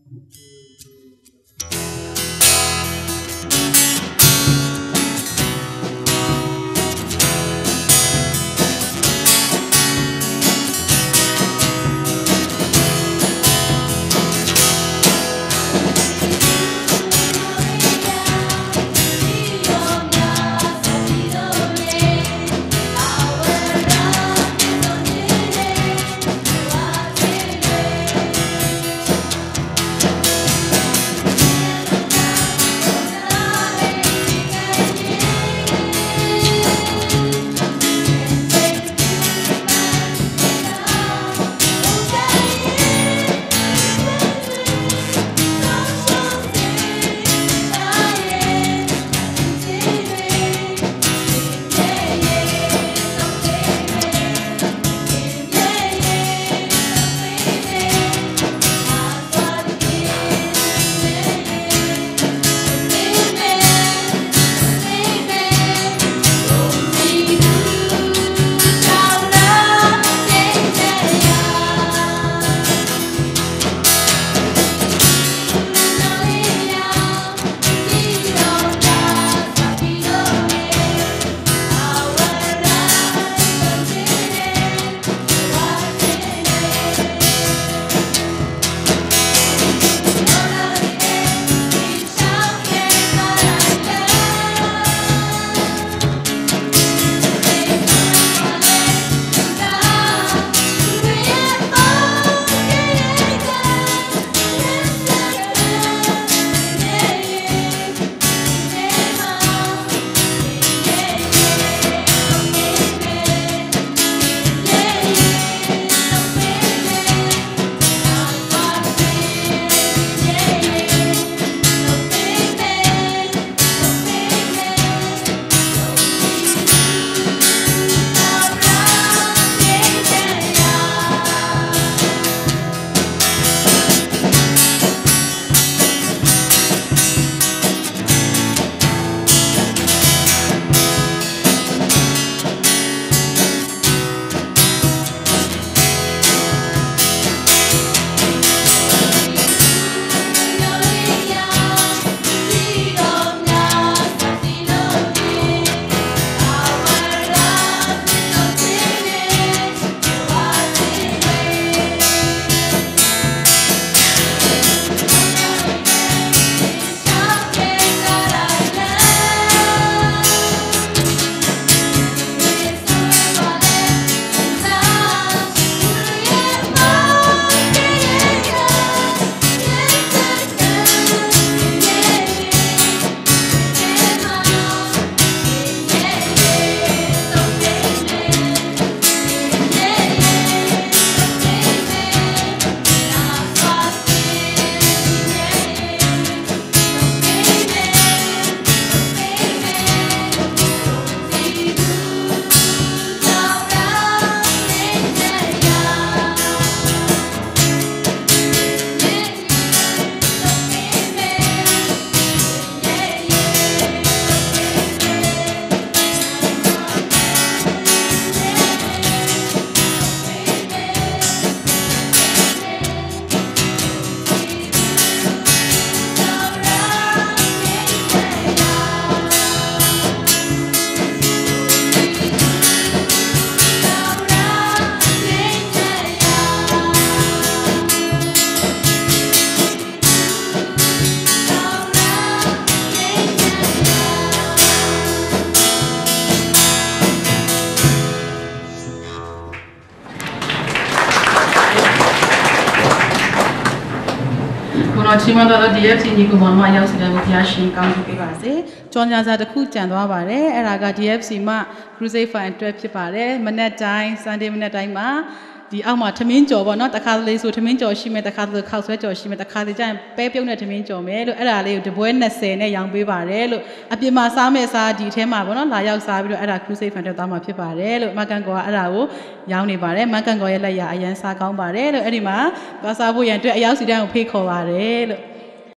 ချီးမွမ်းတော် DFC ညီကိုမောင်နှမရောက်စီတဲ့ဘုရားရှင်ကောင်းချီးပေးပါစေ။ကြော်ညာစာတစ်ခုကြံသွားပါတယ်။အဲ့ဒါက DFC မှာ Crusade Fund အတွက်ဖြစ်ပါတယ်။မနေ့တိုင်း Sunday မနေ့တိုင်းမှာဒီအောက်မှာထမင်းကြော်ပေါ့နော်တခါတလေဆိုထမင်းကြော်ရှိမယ်တခါတလေခောက်ဆွဲကြော်ရှိမယ်တခါတလေကျရင်ပဲပြုတ်နဲ့ထမင်းကြော်မယ်လို့အဲ့ဒါလေးကိုတပွဲ20နဲ့ရောင်းပေးပါတယ်လို့အပြင်မှာစားမဲ့စားဒီထဲမှာပေါ့နော်လာရောက်စားပြီးတော့အဲ့ဒါ Crusade Fund အတွက်သွားမှာဖြစ်ပါတယ်လို့မကန်ကောကအဲ့ဒါကိုရောင်းနေပါတယ်မကန်ကောရဲ့လက်ရအရန်စားကောင်းပါတယ်လို့အဲ့ဒီမှာသွားစားဖို့ရန်အတွက်အရောက်စီတိုင်းကိုဖိတ်ခေါ်ပါတယ်လို့